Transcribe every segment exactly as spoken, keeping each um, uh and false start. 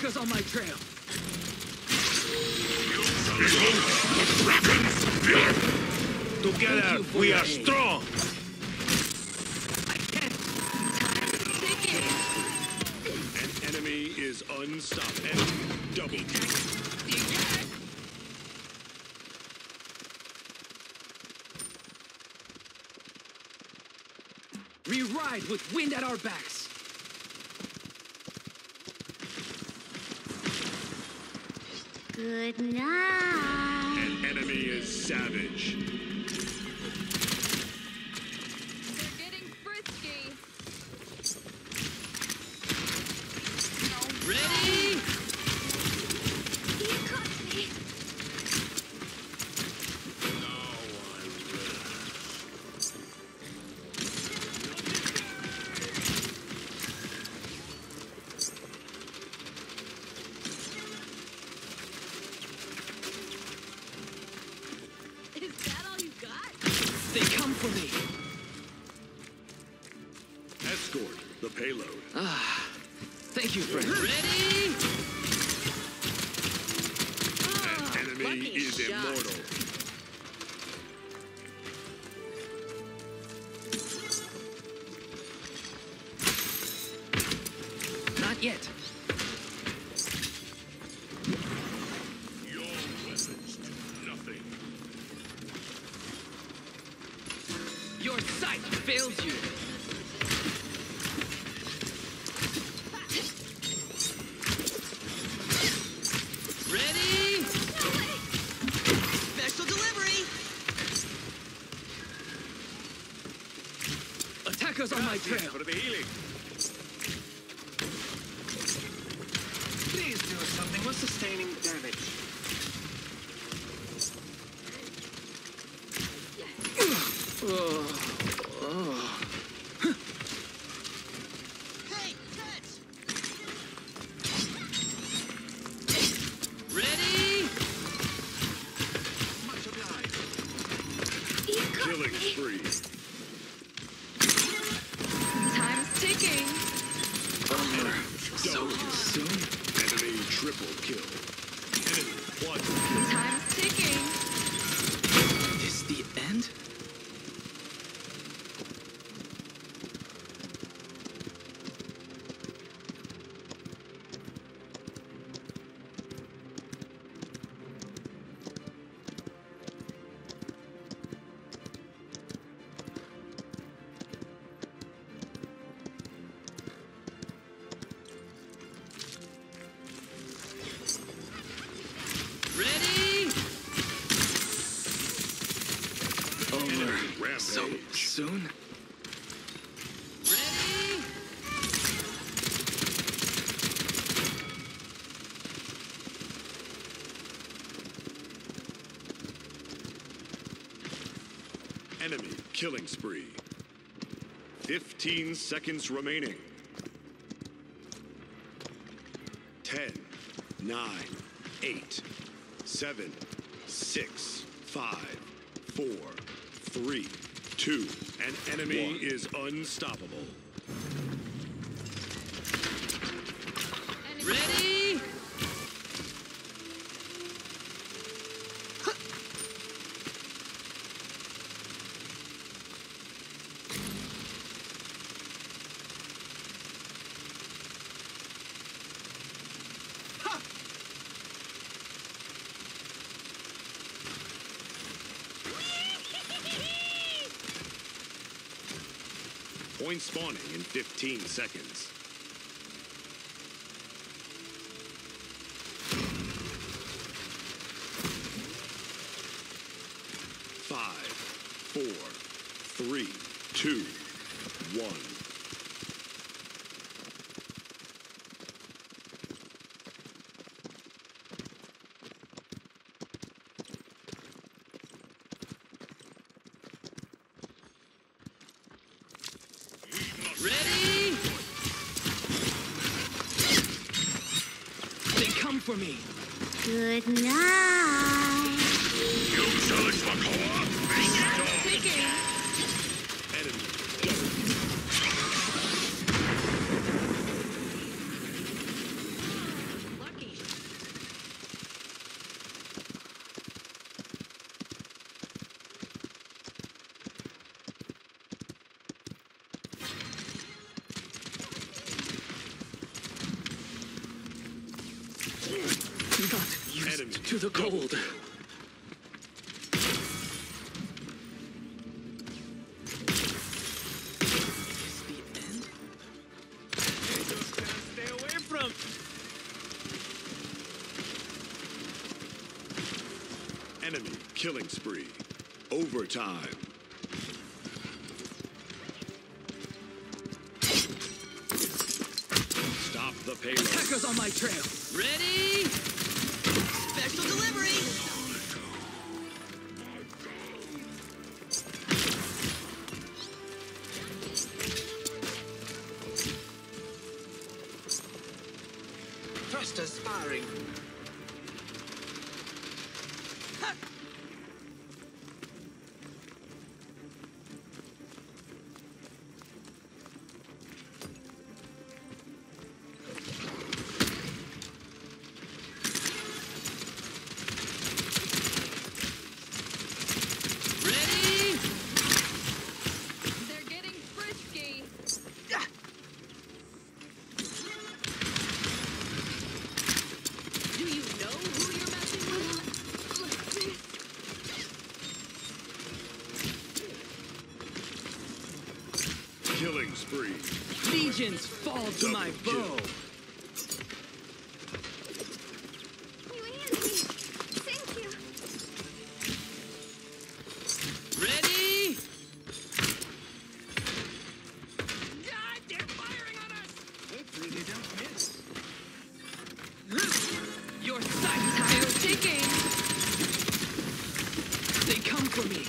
Attackers on my trail. Together, we are strong. I can't. An enemy is unstoppable. Double kill. We ride with wind at our backs. Good night. An enemy is savage. They're getting frisky. Ready? You caught me. Is that all you got? They come for me. Escort the payload. Ah, thank you, friend. Ready? An enemy lucky is shot. immortal. Not yet. Your weapons do nothing. Your sight fails you. Ready? Special delivery. Attackers on my trail. For the healing. Please do something with sustaining damage. Hey, catch! Ready? Much obliged. You caught Killing me. spree. Time's ticking. So soon? Enemy triple kill. Enemy quadruple kill. Time's ticking. Is the end? Ready? Over. Rampage. So soon? Ready? Enemy killing spree. Fifteen seconds remaining. Ten, nine, eight, seven, six, five, four, three, two. An enemy One. is unstoppable. Ready? Point spawning in fifteen seconds. Five, four, three, two, one. Ready? They come for me. Good night. Time's ticking. Enemy double. Not used Enemy to the cold. Is the end? Stay away from. Enemy killing spree. Overtime. Stop the payload. Attackers on my trail. Ready? Special delivery! Thrusters firing. Ready? They're getting frisky. Do you know who you're messing with? Like this. Killing spree. Legions fall to my Double bow. kill. You Andy. Thank you. Ready? God, they're firing on us. Hopefully they don't miss. Your sights Time's ticking. they come for me.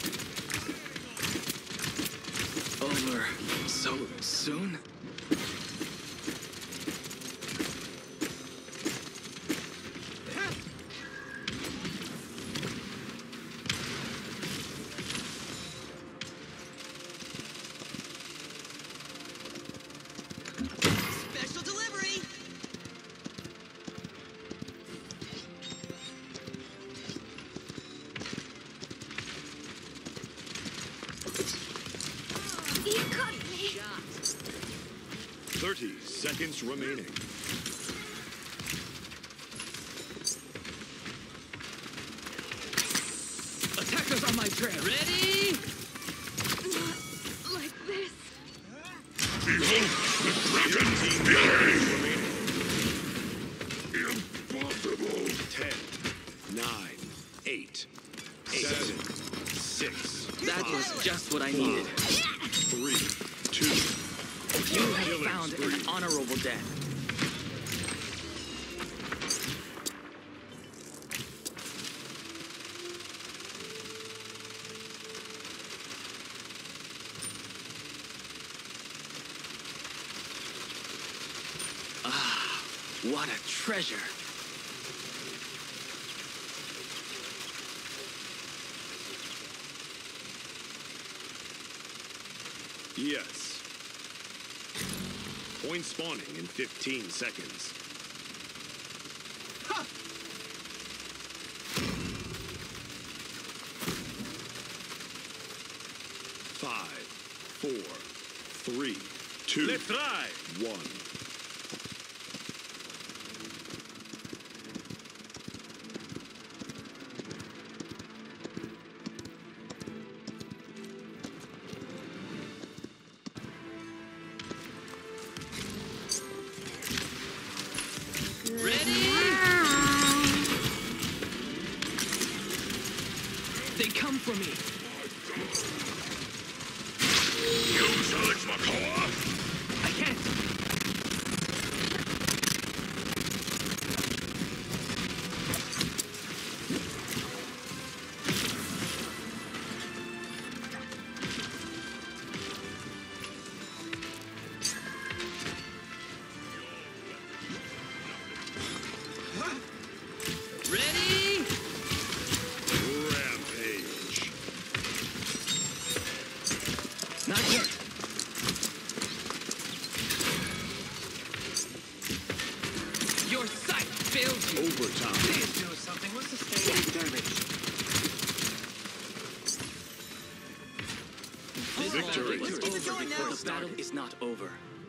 Over so soon? Special delivery! You got me. thirty seconds remaining. Attackers on my trail. Ready? Not like this. ten, nine, eight, seven, six, That five, was just what I needed. three, two. You have Killing found spree. an honorable death. Ah, what a treasure. Yes. Point spawning in fifteen seconds. Five, four, three, two, Let's try. one. Ready? Night. They come for me. I can't. Ready? Rampage. Not yet. Your sight fails you. Overtime. Please do something. What's the sustaining damage? This Victory. battle is Let's get the over going before now. the battle is not over.